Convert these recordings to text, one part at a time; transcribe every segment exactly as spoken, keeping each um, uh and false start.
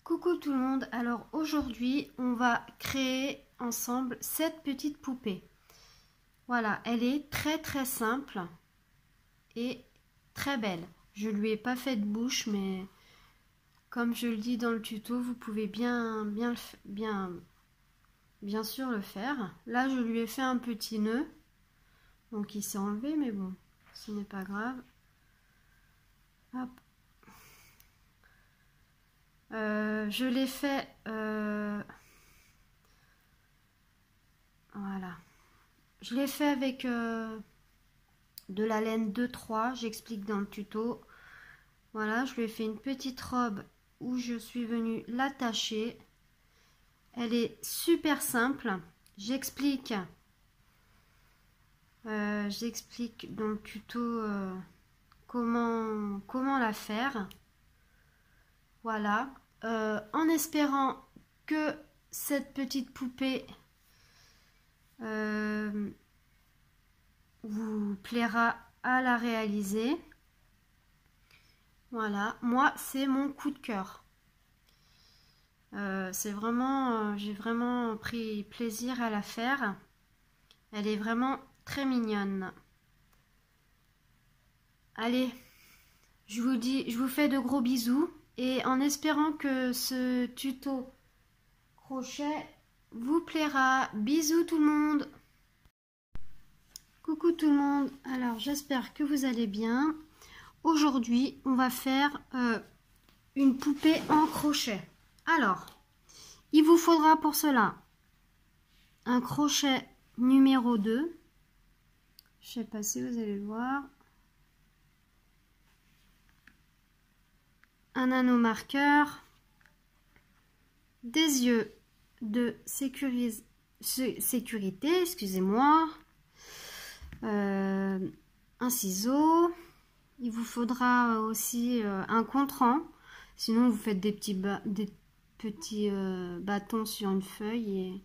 Coucou tout le monde, alors aujourd'hui on va créer ensemble cette petite poupée. Voilà, elle est très très simple et très belle. Je lui ai pas fait de bouche, mais comme je le dis dans le tuto, vous pouvez bien bien bien bien sûr le faire. Là je lui ai fait un petit nœud, donc il s'est enlevé, mais bon, ce n'est pas grave. Hop. Euh, je l'ai fait euh, voilà, je l'ai fait avec euh, de la laine deux trois, j'explique dans le tuto. Voilà, je lui ai fait une petite robe où je suis venue l'attacher. Elle est super simple, j'explique euh, j'explique dans le tuto euh, comment comment la faire. Voilà, euh, en espérant que cette petite poupée euh, vous plaira à la réaliser. Voilà, moi c'est mon coup de cœur. Euh, c'est vraiment, euh, j'ai vraiment pris plaisir à la faire. Elle est vraiment très mignonne. Allez, je vous dis, je vous fais de gros bisous. Et en espérant que ce tuto crochet vous plaira. Bisous tout le monde. Coucou tout le monde. Alors j'espère que vous allez bien. Aujourd'hui on va faire euh, une poupée en crochet. Alors il vous faudra pour cela un crochet numéro deux. Je sais pas si vous allez le voir. Un anneau marqueur, des yeux de sécurise, sécurité, excusez-moi, euh, un ciseau. Il vous faudra aussi euh, un contrant, sinon vous faites des petits, ba des petits euh, bâtons sur une feuille et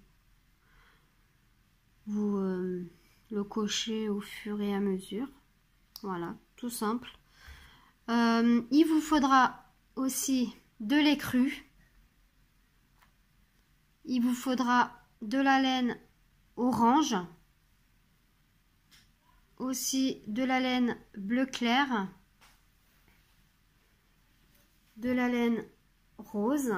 vous euh, le cochez au fur et à mesure. Voilà, tout simple. Euh, il vous faudra aussi de l'écru. Il vous faudra de la laine orange, aussi de la laine bleu clair, de la laine rose,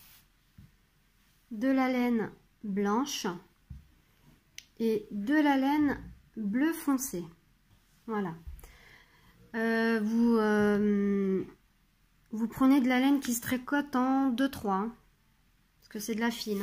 de la laine blanche et de la laine bleu foncé. Voilà. Euh, vous, euh, vous prenez de la laine qui se tricote en deux trois, hein, parce que c'est de la fine.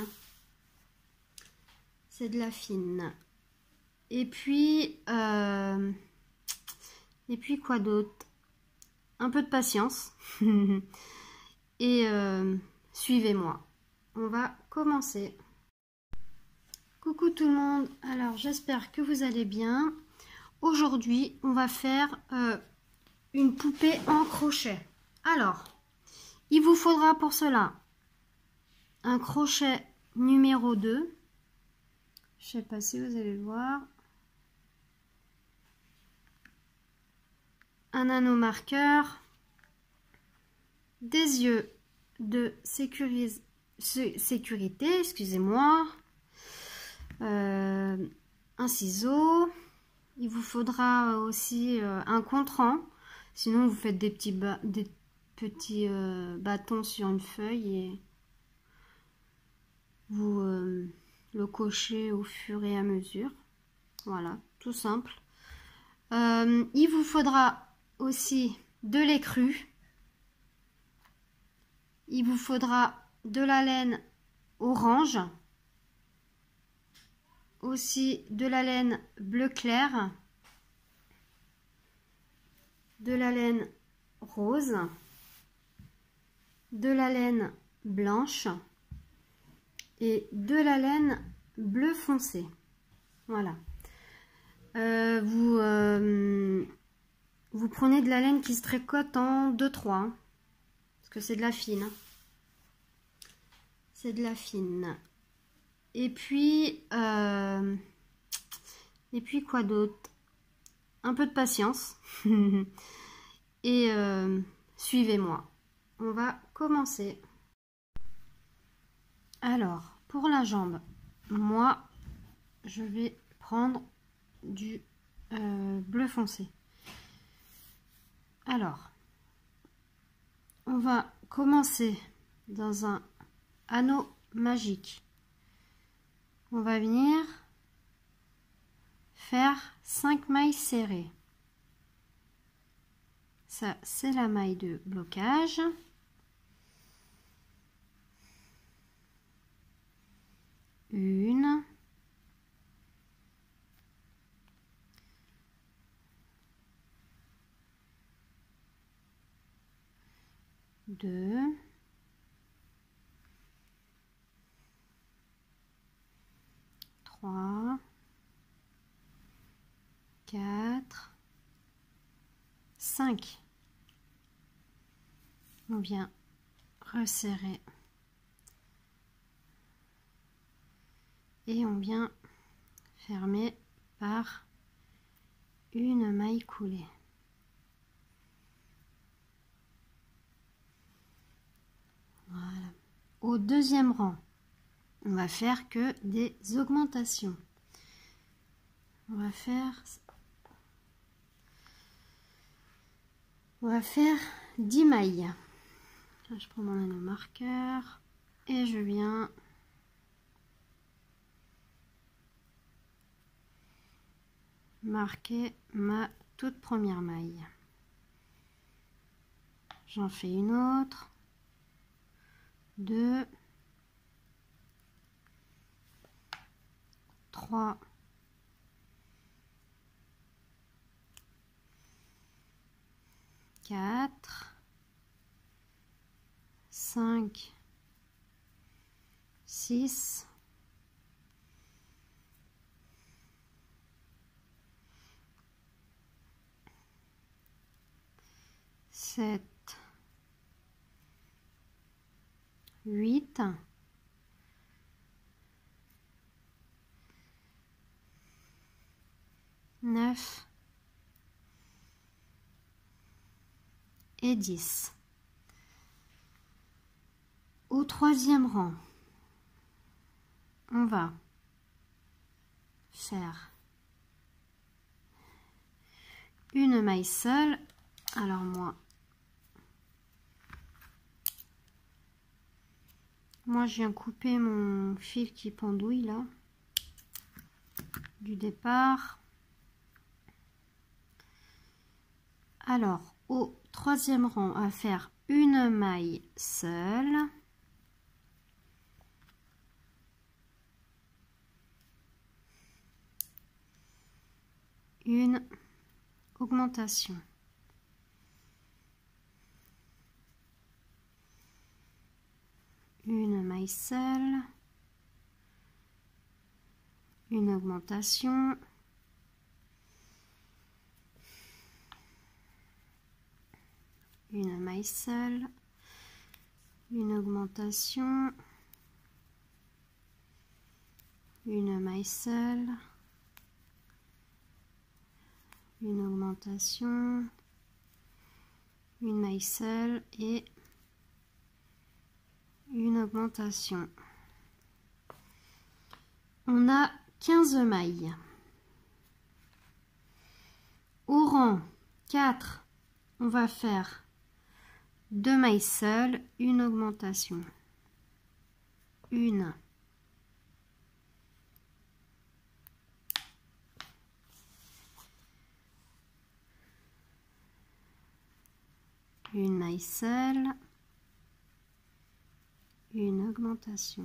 C'est de la fine. Et puis, euh, et puis quoi d'autre? Un peu de patience. Et euh, suivez-moi. On va commencer. Coucou tout le monde. Alors, j'espère que vous allez bien. Aujourd'hui, on va faire euh, une poupée en crochet. Alors, il vous faudra pour cela un crochet numéro deux. Je sais pas si vous allez le voir. Un anneau marqueur, des yeux de sécurise, sécurité, excusez-moi, euh, un ciseau. Il vous faudra aussi euh, un contrant, sinon vous faites des petits, ba des petits euh, bâtons sur une feuille et vous euh, le cochez au fur et à mesure. Voilà, tout simple. Euh, il vous faudra aussi de l'écru. Il vous faudra de la laine orange, aussi de la laine bleu clair, de la laine rose, de la laine blanche et de la laine bleu foncé. Voilà. Euh, vous, euh, vous prenez de la laine qui se tricote en deux trois, hein, parce que c'est de la fine. C'est de la fine. Et puis, euh, et puis quoi d'autre? Un peu de patience. Et euh, suivez-moi. On va commencer. Alors, pour la jambe, moi, je vais prendre du euh, bleu foncé. Alors, on va commencer dans un anneau magique. On va venir faire cinq mailles serrées. Ça, c'est la maille de blocage. Une. Deux. Trois. Quatre. Cinq. On vient resserrer. Et on vient fermer par une maille coulée. Voilà. Au deuxième rang, on va faire que des augmentations. On va faire, on va faire dix mailles. Là, je prends mon anneau marqueur et je viens marquer ma toute première maille. J'en fais une autre, deux, trois, quatre, cinq, six, sept, huit, neuf et dix. Au troisième rang, on va faire une maille seule. Alors moi, moi je viens couper mon fil qui pendouille là du départ. Alors au troisième rang, on va faire une maille seule. Une augmentation. Une maille seule. Une augmentation. Une maille seule. Une augmentation. Une maille seule. Une augmentation, une maille seule et une augmentation. On a quinze mailles. Au rang quatre, on va faire deux mailles seules, une augmentation. Une. Une maille seule, une augmentation.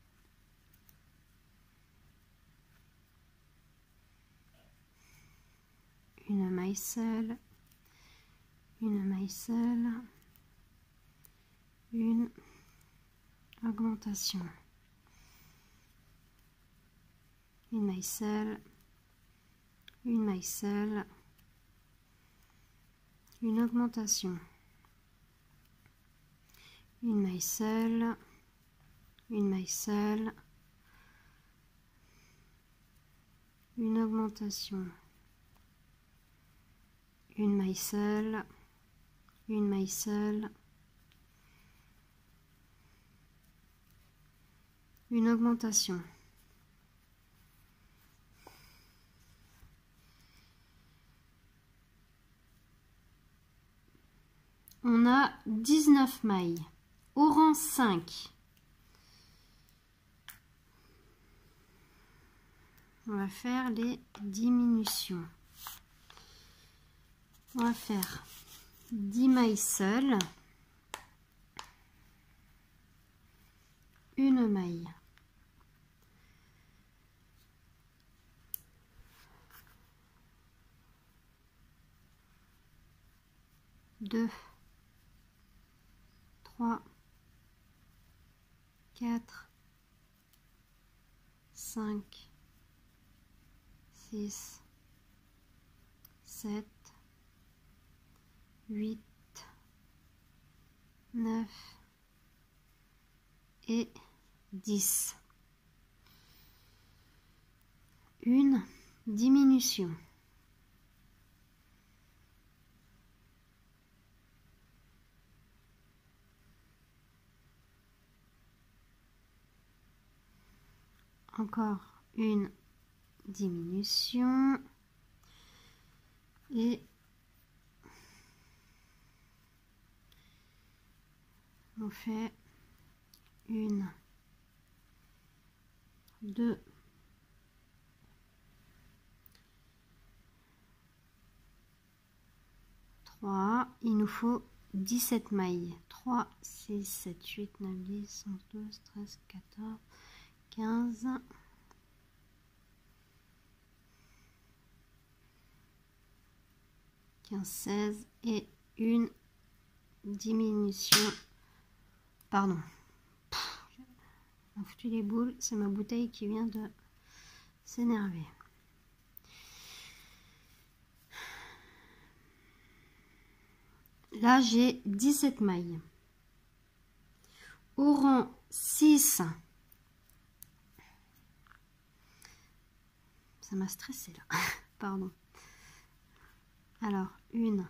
Une maille seule, une maille seule, une augmentation. Une maille seule, une maille seule, une augmentation. Une maille seule, une maille seule, une augmentation. Une maille seule, une maille seule, une augmentation. On a dix-neuf mailles. Au rang cinq, on va faire les diminutions. On va faire dix mailles seules, une maille, deux, trois, quatre, cinq, six, sept, huit, neuf et dix. Une diminution. Encore une diminution et on fait une, deux, trois, il nous faut dix-sept mailles. trois, six, sept, huit, neuf, dix, onze, douze, treize, quatorze, quinze, quinze, seize et une diminution. Pardon. On a foutu les boules, c'est ma bouteille qui vient de s'énerver. Là, j'ai dix-sept mailles. Au rang six, ça m'a stressé là, pardon. Alors, une,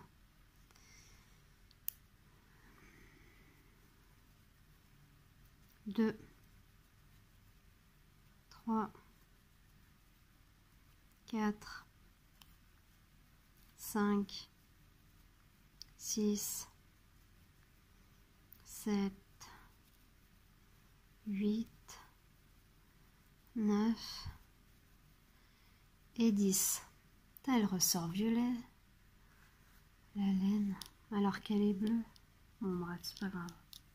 deux, trois, quatre, cinq, six, sept, huit, neuf et dix. Elle ressort violet, la laine, alors qu'elle est bleue. Bon bref, c'est pas grave.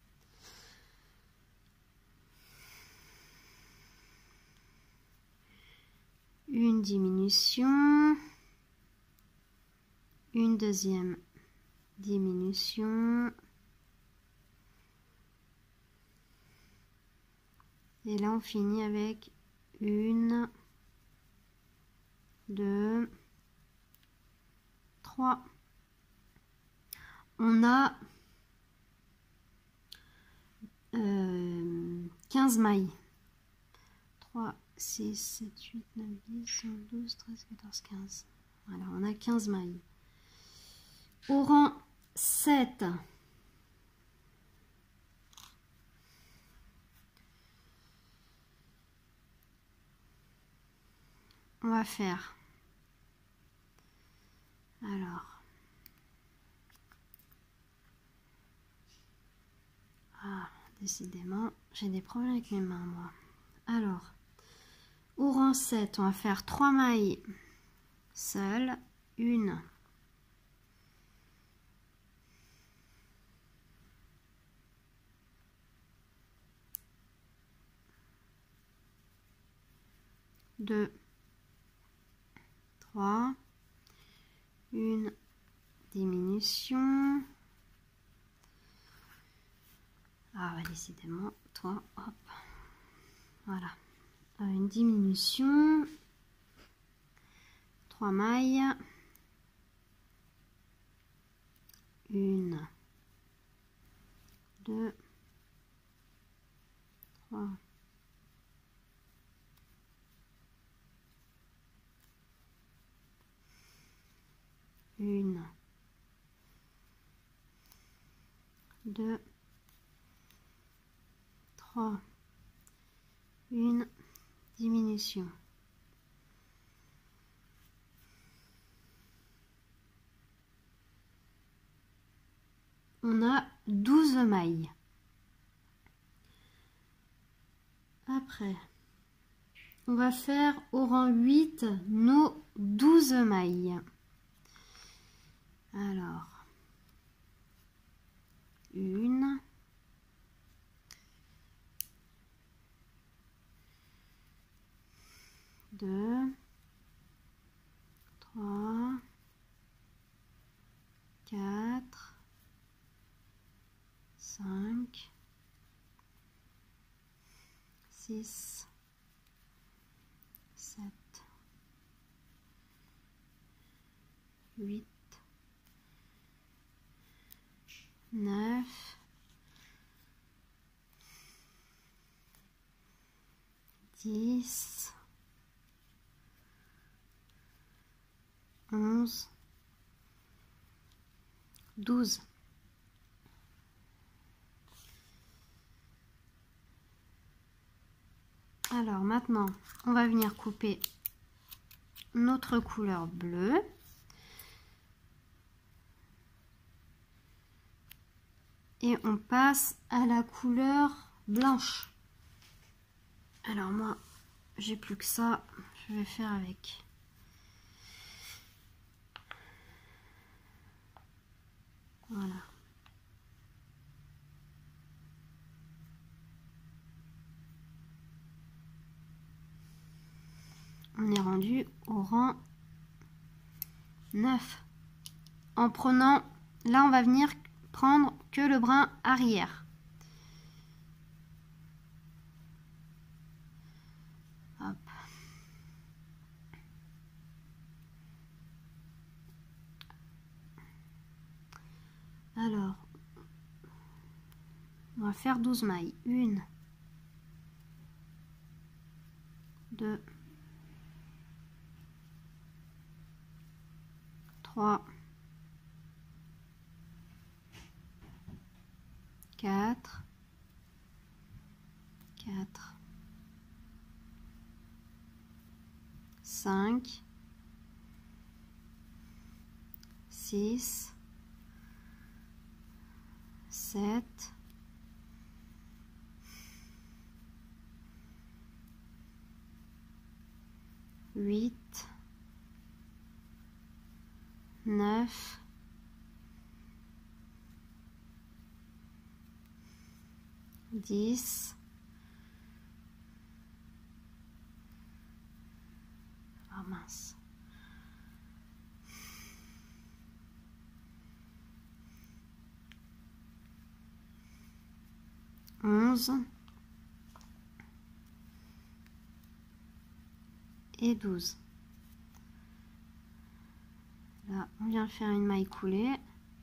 Une diminution, une deuxième diminution, et là on finit avec une, deux, trois. On a euh, quinze mailles. trois, six, sept, huit, neuf, dix, onze, douze, treize, quatorze, quinze. Voilà, on a quinze mailles. Au rang sept, on va faire, alors, ah, décidément, j'ai des problèmes avec mes mains, moi. Alors, au rang sept, on va faire trois mailles seules, une, deux, trois, une diminution. Ah bah décidément, toi, hop, voilà, une diminution, trois mailles, une, deux, trois, une, deux, trois, une diminution. On a douze mailles. Après, on va faire au rang huit nos douze mailles. Alors, une, deux, trois, quatre, cinq, six, sept, huit, neuf, dix, onze, douze. Alors maintenant, on va venir couper notre couleur bleue. Et on passe à la couleur blanche. Alors moi, j'ai plus que ça, je vais faire avec. Voilà. On est rendu au rang neuf. En prenant, là on va venir prendre que le brin arrière. Hop. Alors, on va faire douze mailles. Une, deux, trois, quatre, quatre, cinq, six, sept, huit, neuf, dix, oh mince, onze et douze. Là, on vient faire une maille coulée.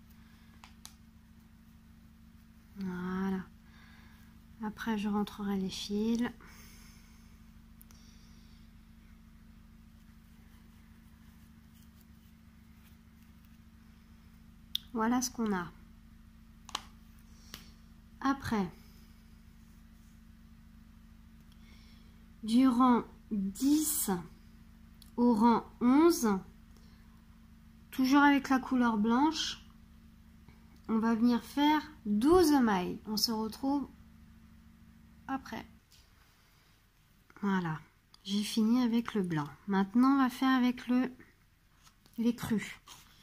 Voilà. Après, je rentrerai les fils. Voilà ce qu'on a. Après, du rang dix au rang onze, toujours avec la couleur blanche, on va venir faire douze mailles. On se retrouve après. Voilà, j'ai fini avec le blanc. Maintenant, on va faire avec le les crus.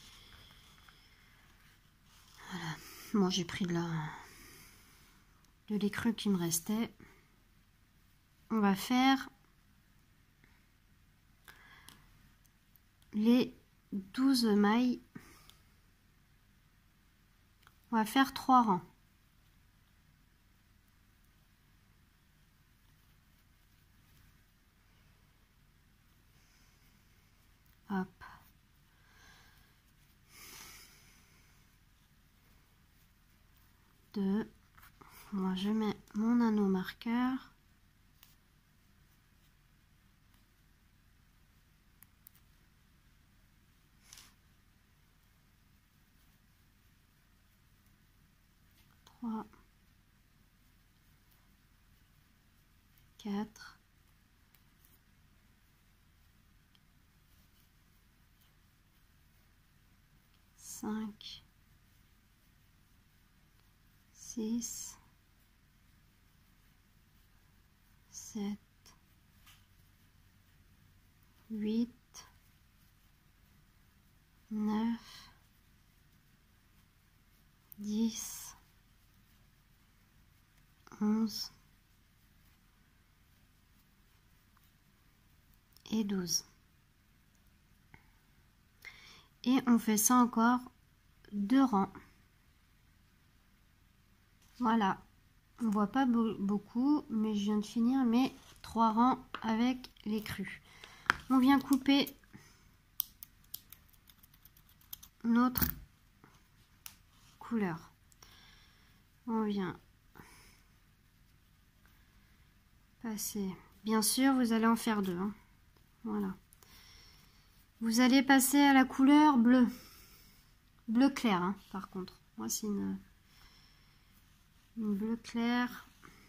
Voilà, moi j'ai pris de la de l'écru qui me restait. On va faire les douze mailles. On va faire trois rangs. Hop. Deux. Moi, je mets mon anneau marqueur. Trois. quatre, cinq, six, sept, huit, neuf, dix, onze et douze. Et on fait ça encore deux rangs. Voilà, on voit pas beaucoup, mais je viens de finir mes trois rangs avec les crus. On vient couper notre couleur. On vient passer. Bien sûr, vous allez en faire deux. Hein. Voilà. Vous allez passer à la couleur bleu. Bleu clair, hein, par contre. Moi, c'est une, une bleu clair.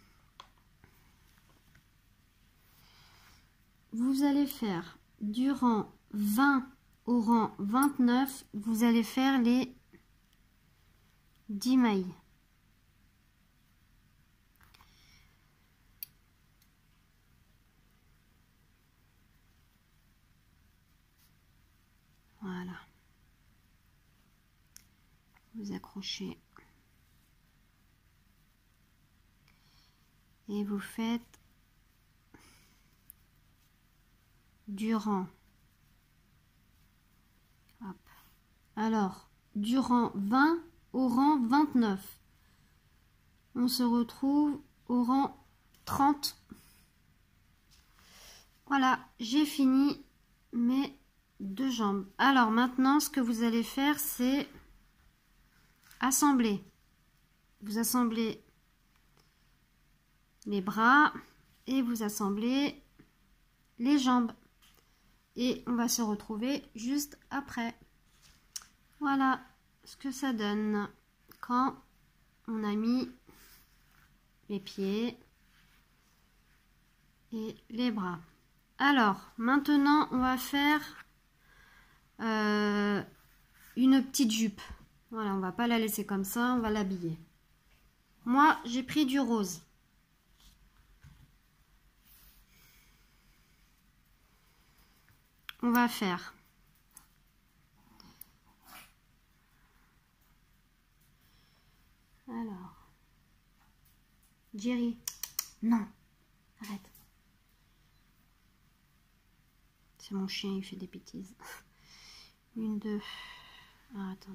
Vous allez faire du rang vingt au rang vingt-neuf, vous allez faire les dix mailles. Voilà. Vous accrochez. Et vous faites du rang. Hop. Alors, du rang vingt au rang vingt-neuf. On se retrouve au rang trente. Voilà, j'ai fini mes deux jambes. Alors maintenant, ce que vous allez faire, c'est assembler. Vous assemblez les bras et vous assemblez les jambes. Et on va se retrouver juste après. Voilà ce que ça donne quand on a mis les pieds et les bras. Alors, maintenant, on va faire euh, une petite jupe. Voilà, on va pas la laisser comme ça, on va l'habiller. Moi, j'ai pris du rose. On va faire alors Jerry, non, arrête. C'est mon chien, il fait des bêtises. Une, deux, ah, attendez.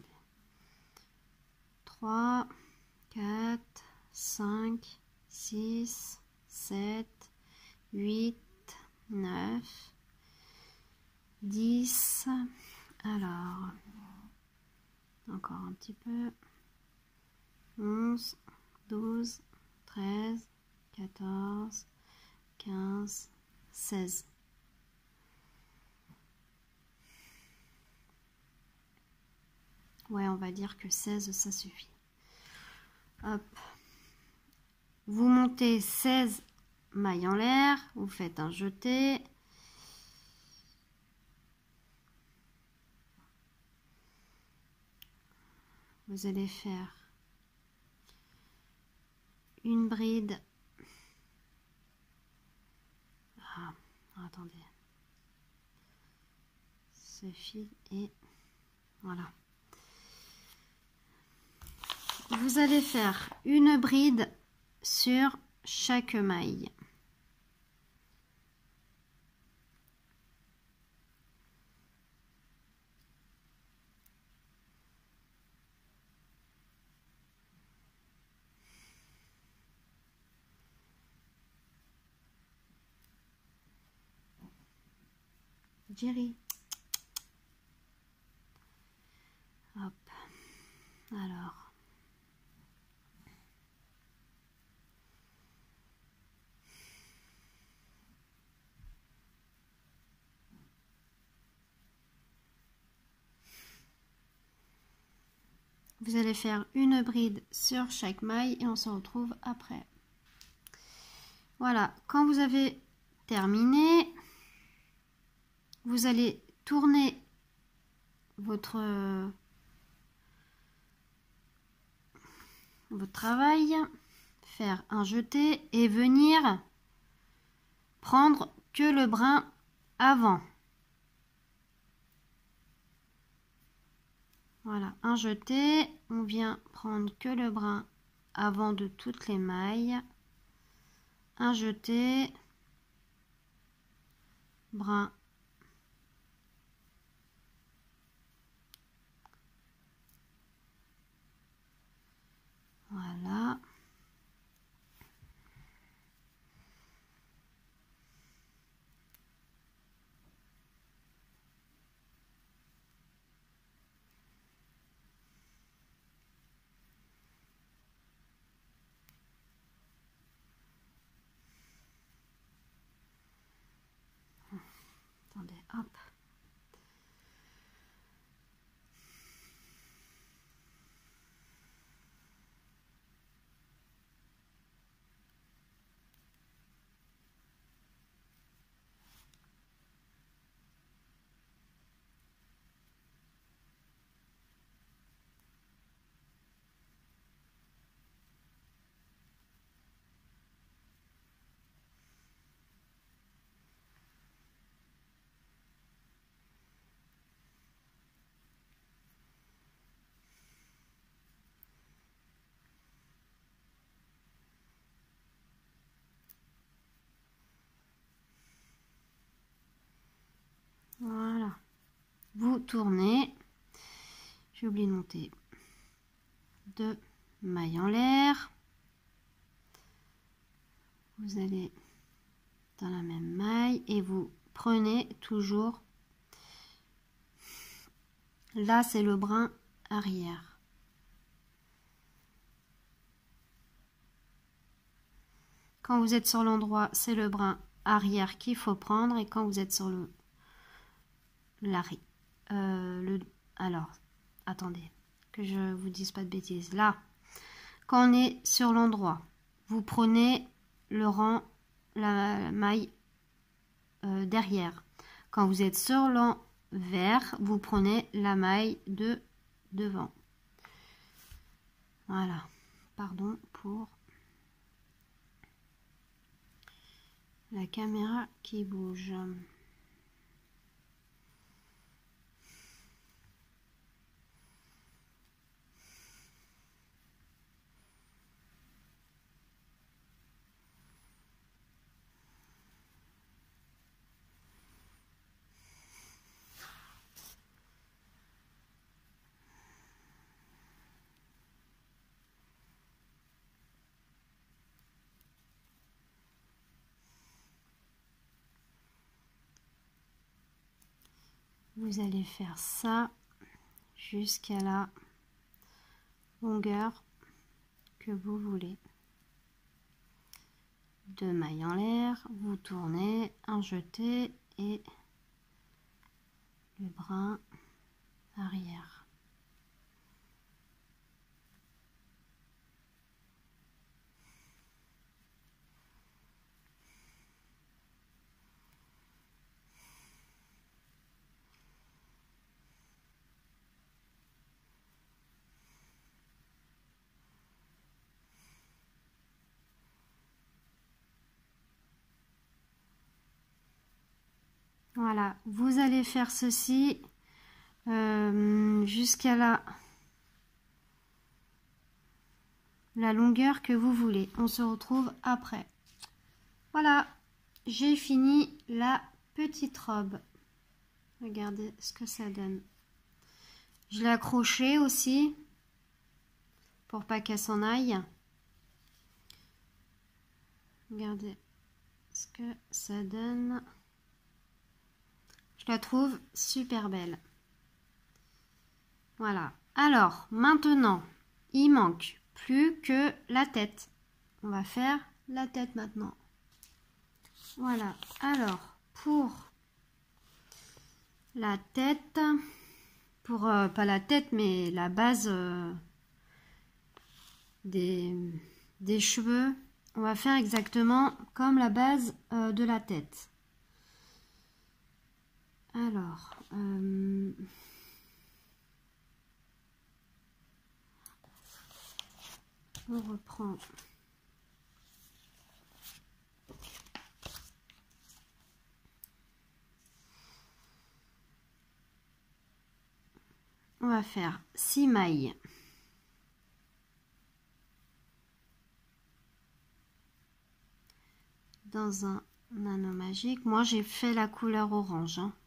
Trois, quatre, cinq, six, sept, huit, neuf, dix. Alors, encore un petit peu. onze, douze, treize, quatorze, quinze, seize. Ouais, on va dire que seize, ça suffit. Hop. Vous montez seize mailles en l'air, vous faites un jeté. Vous allez faire une bride. Ah, attendez. Ce fil et voilà. Vous allez faire une bride sur chaque maille. Jerry. Hop. Alors. Vous allez faire une bride sur chaque maille et on se retrouve après. Voilà, quand vous avez terminé, vous allez tourner votre, votre travail, faire un jeté et venir prendre que le brin avant. Voilà, un jeté, on vient prendre que le brin avant de toutes les mailles. Un jeté, brin, voilà. Attendez, hop. Voilà. Vous tournez. J'ai oublié de monter deux mailles en l'air. Vous allez dans la même maille et vous prenez toujours. Là, c'est le brin arrière. Quand vous êtes sur l'endroit, c'est le brin arrière qu'il faut prendre. Et quand vous êtes sur le... l'arrière. Euh, le, alors, attendez, que je vous dise pas de bêtises. Là, quand on est sur l'endroit, vous prenez le rang, la maille euh, derrière. Quand vous êtes sur l'envers, vous prenez la maille de devant. Voilà. Pardon pour la caméra qui bouge. Vous allez faire ça jusqu'à la longueur que vous voulez. Deux mailles en l'air, vous tournez, un jeté et le brin arrière. Voilà, vous allez faire ceci euh, jusqu'à la, la longueur que vous voulez. On se retrouve après. Voilà, j'ai fini la petite robe. Regardez ce que ça donne. Je l'ai accrochée aussi pour pas qu'elle s'en aille. Regardez ce que ça donne. Je la trouve super belle. Voilà. Alors, maintenant, il manque plus que la tête. On va faire la tête maintenant. Voilà. Alors, pour la tête, pour euh, pas la tête, mais la base euh, des, des cheveux, on va faire exactement comme la base euh, de la tête. Alors, euh, on reprend. On va faire six mailles. Dans un anneau magique. Moi, j'ai fait la couleur orange. Hein.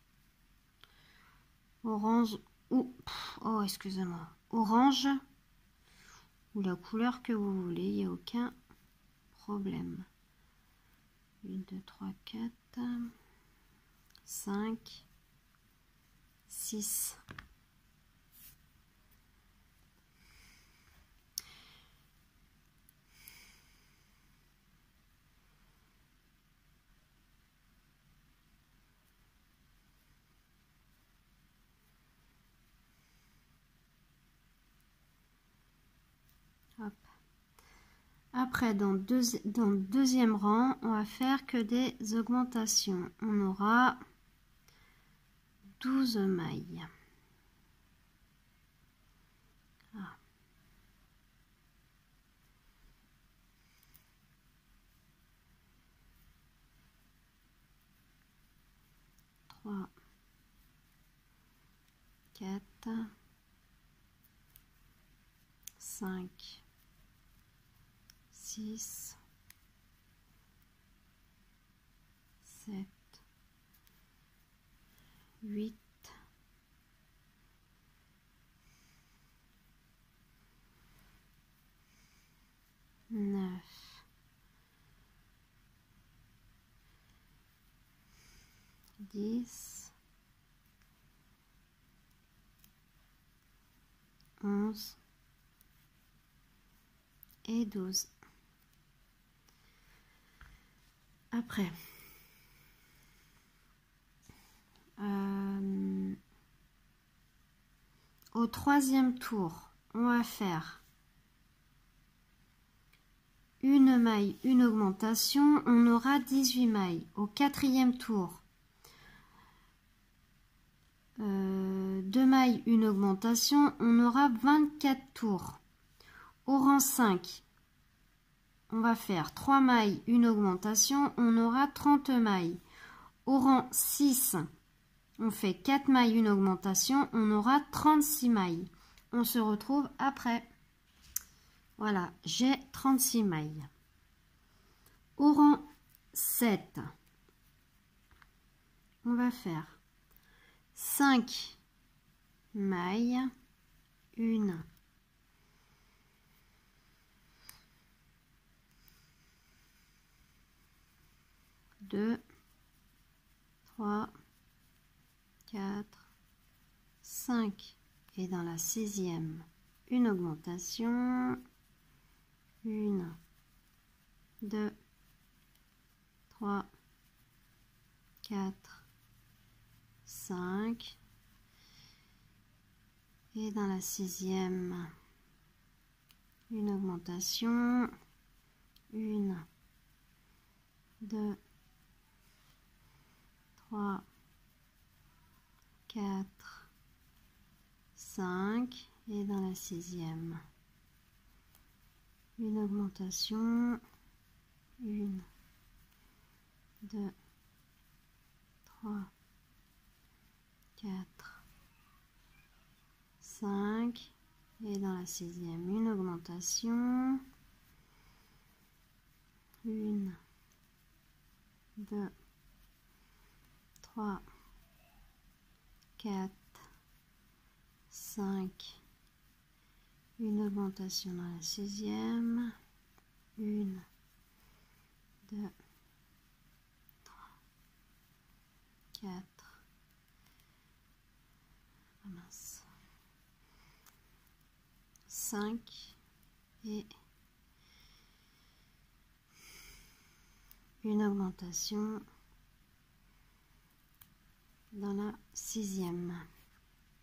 Orange ou... Oh, excusez-moi. Orange ou la couleur que vous voulez. Il n'y a aucun problème. un, deux, trois, quatre, cinq, six. Hop. Après, dans, deux, dans le deuxième rang, on va faire que des augmentations. On aura douze mailles. Ah. trois, quatre, cinq, six, sept, huit, neuf, dix, onze et douze. Après, euh, au troisième tour, on va faire une maille, une augmentation, on aura dix-huit mailles. Au quatrième tour, euh, deux mailles, une augmentation, on aura vingt-quatre tours. Au rang cinq, on va faire trois mailles, une augmentation, on aura trente mailles. Au rang six, on fait quatre mailles, une augmentation, on aura trente-six mailles. On se retrouve après. Voilà, j'ai trente-six mailles. Au rang sept, on va faire cinq mailles, une, deux, trois, quatre, cinq. Et dans la sixième, une augmentation, une, deux, trois, quatre, cinq. Et dans la sixième, une augmentation, une, deux, trois, quatre, cinq. Et dans la sixième, une augmentation, une, deux, trois, quatre, cinq. Et dans la sixième, une augmentation, une, deux, trois, quatre, cinq. Une augmentation dans la sixième, une, deux, trois, quatre, ah mince, cinq et une augmentation dans la sixième.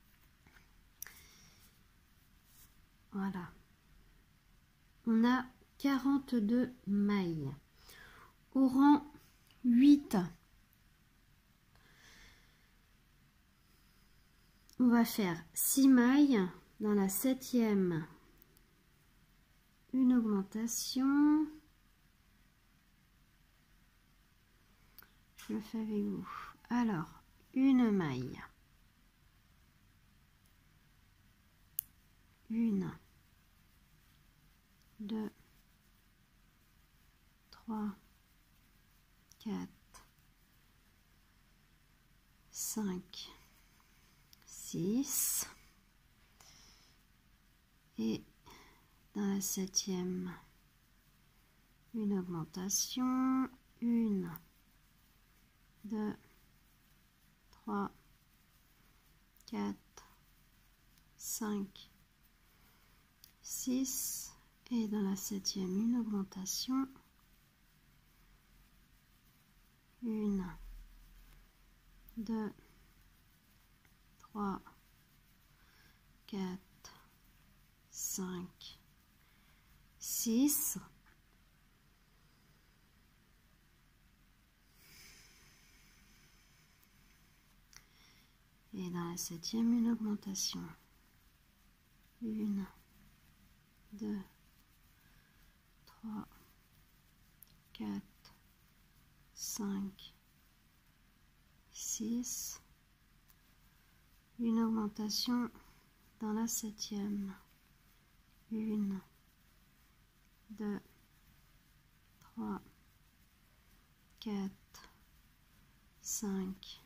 Voilà. On a quarante-deux mailles. Au rang huit, on va faire six mailles. Dans la septième, une augmentation. Je le fais avec vous. Alors, une maille. Une, deux, trois, quatre, cinq, six. Et dans la septième, une augmentation. Une, deux, trois, quatre, cinq, six. Et dans la septième, une augmentation. Une, deux, trois, quatre, cinq, six. Et dans la septième, une augmentation. Une, deux, trois, quatre, cinq, six. Une augmentation dans la septième. Une, deux, trois, quatre, cinq,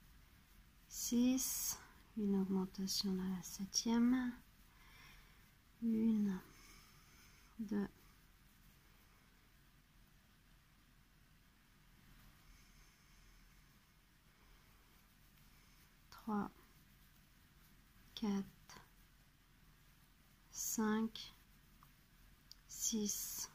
six. Une augmentation dans la septième. Une, deux, trois, quatre, cinq, six.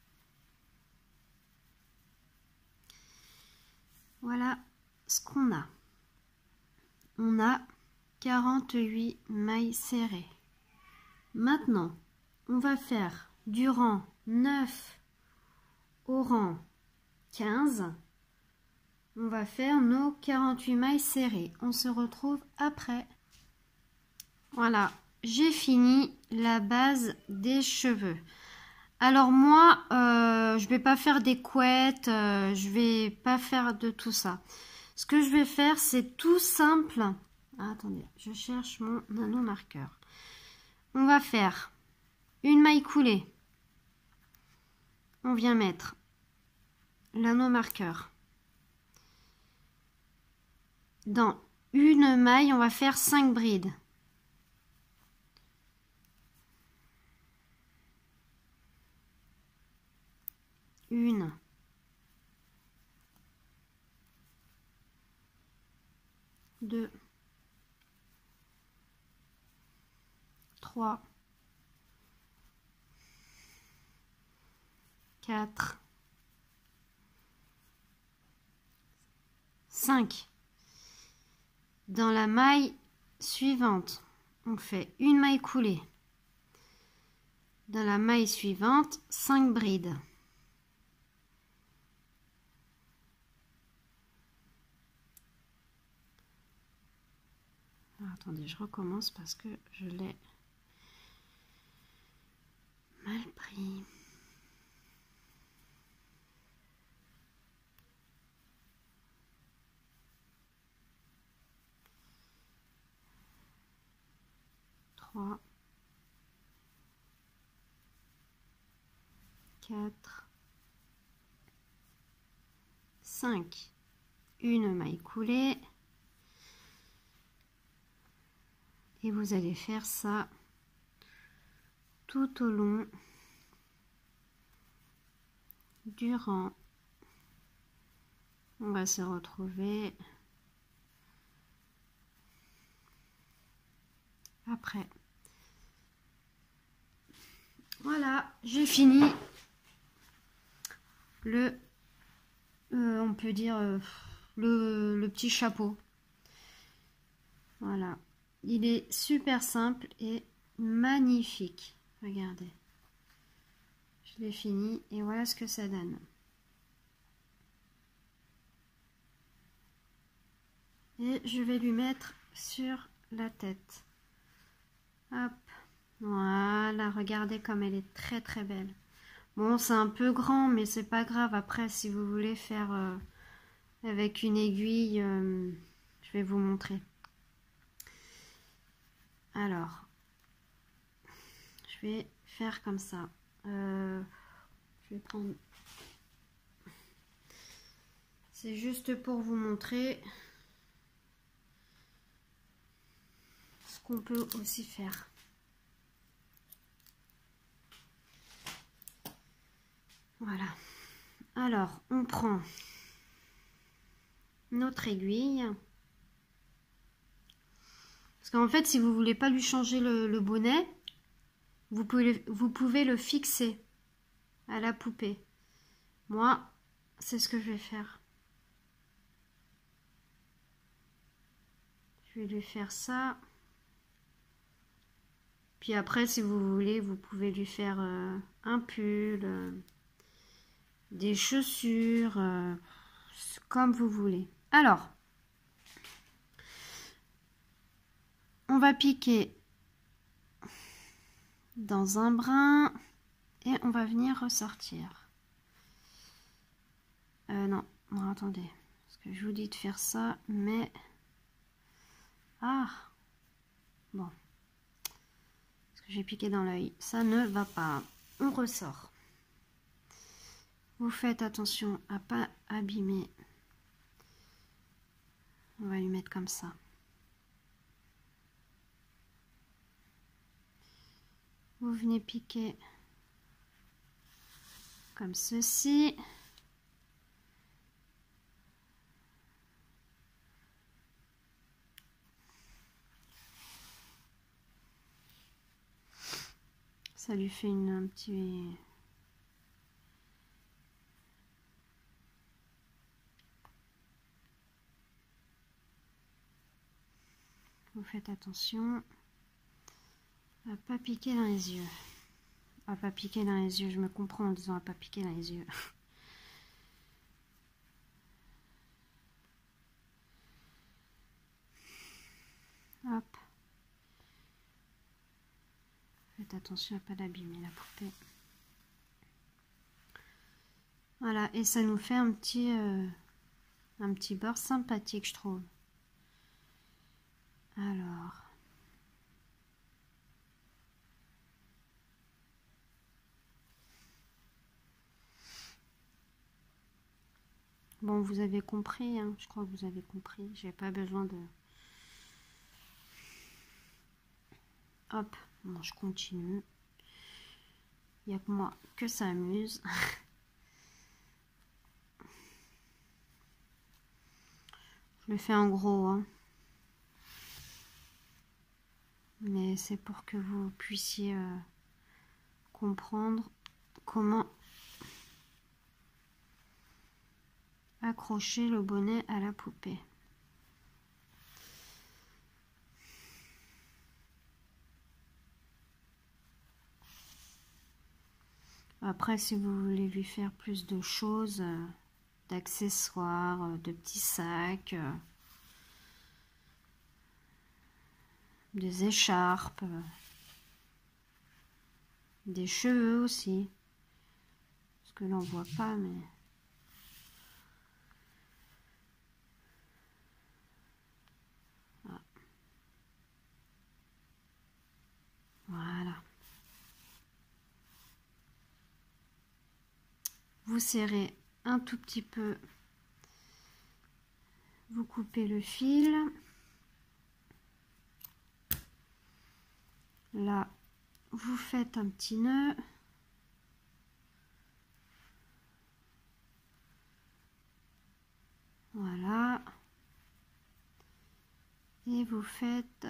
Voilà ce qu'on a. On a quarante-huit mailles serrées. Maintenant, on va faire du rang neuf au rang quinze. On va faire nos quarante-huit mailles serrées. On se retrouve après. Voilà, j'ai fini la base des cheveux. Alors moi, euh, je vais pas faire des couettes, euh, je vais pas faire de tout ça. Ce que je vais faire, c'est tout simple. Ah, attendez, je cherche mon nano marqueur. On va faire une maille coulée. On vient mettre l'anneau marqueur. Dans une maille, on va faire cinq brides. Une, deux, trois, quatre, cinq. Dans la maille suivante, on fait une maille coulée. Dans la maille suivante, cinq brides. Alors, attendez, je recommence parce que je l'ai mal pris. trois, quatre, cinq. Une maille coulée. Et vous allez faire ça tout au long du rang. On va se retrouver après. Voilà, j'ai fini le, euh, on peut dire, euh, le, le petit chapeau. Voilà. Il est super simple et magnifique. Regardez. Je l'ai fini et voilà ce que ça donne. Et je vais lui mettre sur la tête. Hop. Voilà, regardez comme elle est très très belle. Bon, c'est un peu grand, mais c'est pas grave. Après, si vous voulez faire euh, avec une aiguille, euh, je vais vous montrer. Alors, je vais faire comme ça. Euh, je vais prendre... C'est juste pour vous montrer ce qu'on peut aussi faire. Voilà. Alors, on prend notre aiguille. Parce qu'en fait, si vous voulez pas lui changer le, le bonnet, vous pouvez, vous pouvez le fixer à la poupée. Moi, c'est ce que je vais faire. Je vais lui faire ça. Puis après, si vous voulez, vous pouvez lui faire euh, un pull, euh, des chaussures, euh, comme vous voulez. Alors, on va piquer dans un brin et on va venir ressortir. Euh, non, non, attendez, parce que je vous dis de faire ça, mais... Ah, bon. Parce que j'ai piqué dans l'œil, ça ne va pas. On ressort. Vous faites attention à pas abîmer. On va lui mettre comme ça. Vous venez piquer comme ceci. Ça lui fait une, un petit... Vous faites attention à pas piquer dans les yeux. À pas piquer dans les yeux, je me comprends en disant à pas piquer dans les yeux. Hop. Faites attention à pas l'abîmer la poupée. Voilà, et ça nous fait un petit euh, un petit beurre sympathique, je trouve. Alors. Bon, vous avez compris, hein, je crois que vous avez compris. J'ai pas besoin de... Hop, bon, je continue. Il n'y a que moi que ça amuse. Je le fais en gros, hein. Mais c'est pour que vous puissiez euh, comprendre comment accrocher le bonnet à la poupée. Après, si vous voulez lui faire plus de choses, euh, d'accessoires, euh, de petits sacs, euh, des écharpes, euh, des cheveux aussi. Parce que là, on voit pas, mais... Voilà. Vous serrez un tout petit peu. Vous coupez le fil. Là, vous faites un petit nœud. Voilà. Et vous faites...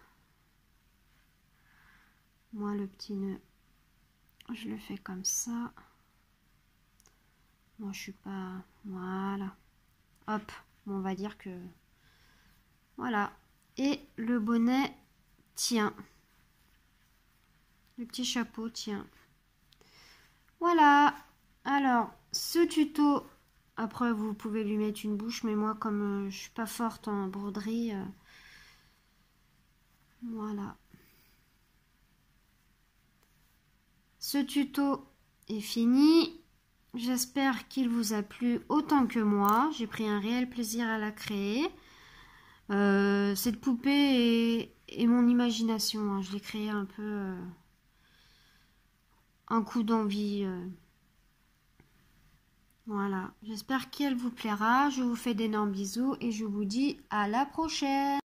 Moi, le petit nœud, je le fais comme ça. Moi, je suis pas... Voilà. Hop. Bon, on va dire que... Voilà. Et le bonnet tient. Le petit chapeau tient. Voilà. Alors, ce tuto, après vous pouvez lui mettre une bouche, mais moi comme euh, je suis pas forte en broderie, euh, voilà. Ce tuto est fini. J'espère qu'il vous a plu autant que moi. J'ai pris un réel plaisir à la créer. Euh, cette poupée est, est mon imagination, hein. Je l'ai créée un peu euh, un coup d'envie. Euh. Voilà. J'espère qu'elle vous plaira. Je vous fais d'énormes bisous et je vous dis à la prochaine.